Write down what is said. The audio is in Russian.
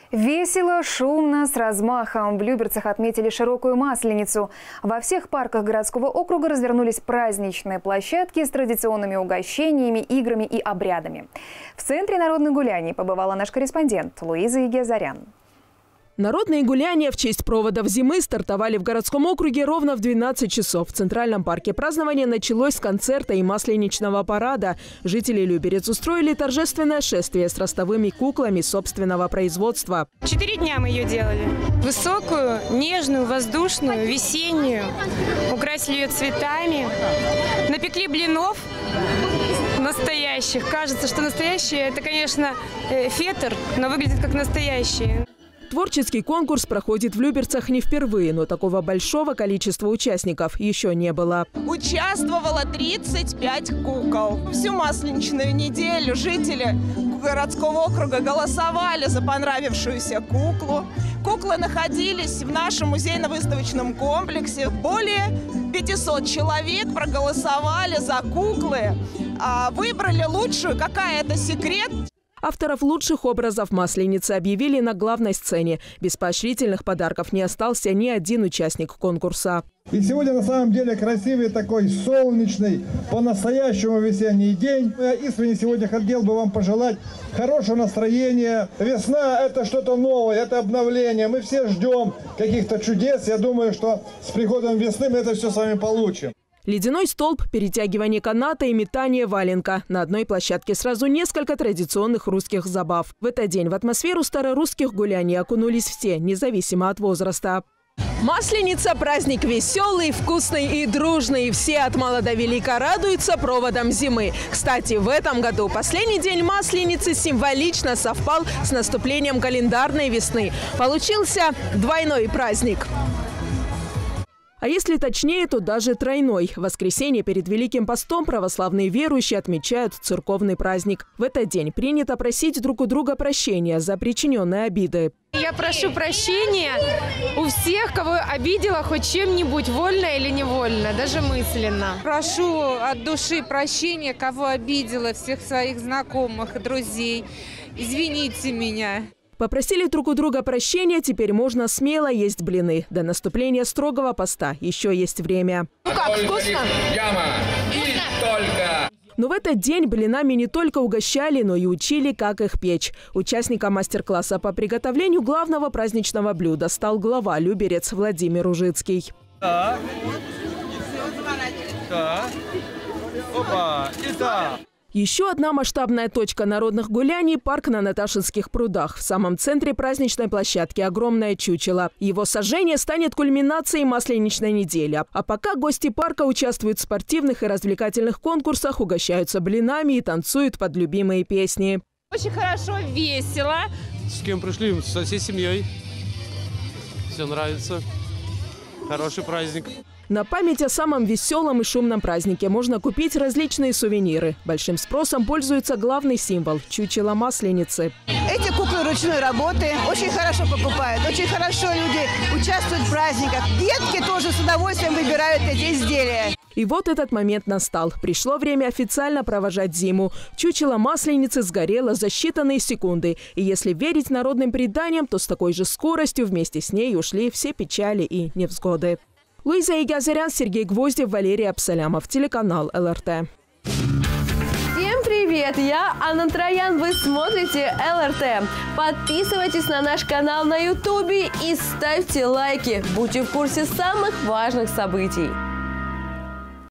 Весело, шумно, с размахом. В Люберцах отметили широкую Масленицу. Во всех парках городского округа развернулись праздничные площадки с традиционными угощениями, играми и обрядами. В центре народных гуляний побывала наш корреспондент Луиза Егезарян. Народные гуляния в честь проводов зимы стартовали в городском округе ровно в 12 часов. В Центральном парке празднование началось с концерта и масленичного парада. Жители Люберец устроили торжественное шествие с ростовыми куклами собственного производства. 4 дня мы ее делали. Высокую, нежную, воздушную, весеннюю. Украсили ее цветами. Напекли блинов настоящих. Кажется, что настоящие – это, конечно, фетр, но выглядит как настоящие. Творческий конкурс проходит в Люберцах не впервые, но такого большого количества участников еще не было. Участвовало 35 кукол. Всю масленичную неделю жители городского округа голосовали за понравившуюся куклу. Куклы находились в нашем музейно-выставочном комплексе. Более 500 человек проголосовали за куклы, выбрали лучшую. Какая это секрет? Авторов лучших образов Масленицы объявили на главной сцене. Без поощрительных подарков не остался ни один участник конкурса. И сегодня на самом деле красивый такой солнечный, по-настоящему весенний день. Я искренне сегодня хотел бы вам пожелать хорошего настроения. Весна – это что-то новое, это обновление. Мы все ждем каких-то чудес. Я думаю, что с приходом весны мы это все с вами получим. Ледяной столб, перетягивание каната и метание валенка. На одной площадке сразу несколько традиционных русских забав. В этот день в атмосферу старорусских гуляний окунулись все, независимо от возраста. Масленица – праздник веселый, вкусный и дружный. Все от мала до велика радуются проводам зимы. Кстати, в этом году последний день Масленицы символично совпал с наступлением календарной весны. Получился двойной праздник. А если точнее, то даже тройной. В воскресенье перед Великим постом православные верующие отмечают церковный праздник. В этот день принято просить друг у друга прощения за причиненные обиды. Я прошу прощения у всех, кого обидела хоть чем-нибудь, вольно или невольно, даже мысленно. Прошу от души прощения, кого обидела, всех своих знакомых и друзей. Извините меня. Попросили друг у друга прощения, теперь можно смело есть блины. До наступления строгого поста еще есть время. Ну как, вкусно? Но в этот день блинами не только угощали, но и учили, как их печь. Участником мастер-класса по приготовлению главного праздничного блюда стал глава Люберец Владимир Ужицкий. Так. Опа. И так. Еще одна масштабная точка народных гуляний – парк на Наташинских прудах. В самом центре праздничной площадки огромное чучело. Его сожжение станет кульминацией масленичной недели. А пока гости парка участвуют в спортивных и развлекательных конкурсах, угощаются блинами и танцуют под любимые песни. Очень хорошо, весело. С кем пришли? Со всей семьей. Все нравится. Хороший праздник. На память о самом веселом и шумном празднике можно купить различные сувениры. Большим спросом пользуется главный символ – чучело Масленицы. Эти куклы ручной работы очень хорошо покупают, очень хорошо люди участвуют в праздниках. Детки тоже с удовольствием выбирают эти изделия. И вот этот момент настал. Пришло время официально провожать зиму. Чучело Масленицы сгорело за считанные секунды. И если верить народным преданиям, то с такой же скоростью вместе с ней ушли все печали и невзгоды. Луиза Егезарян, Сергей Гвоздев, Валерий Абсалямов. Телеканал ЛРТ. Всем привет! Я Анна Троян. Вы смотрите ЛРТ. Подписывайтесь на наш канал на Ютубе и ставьте лайки. Будьте в курсе самых важных событий.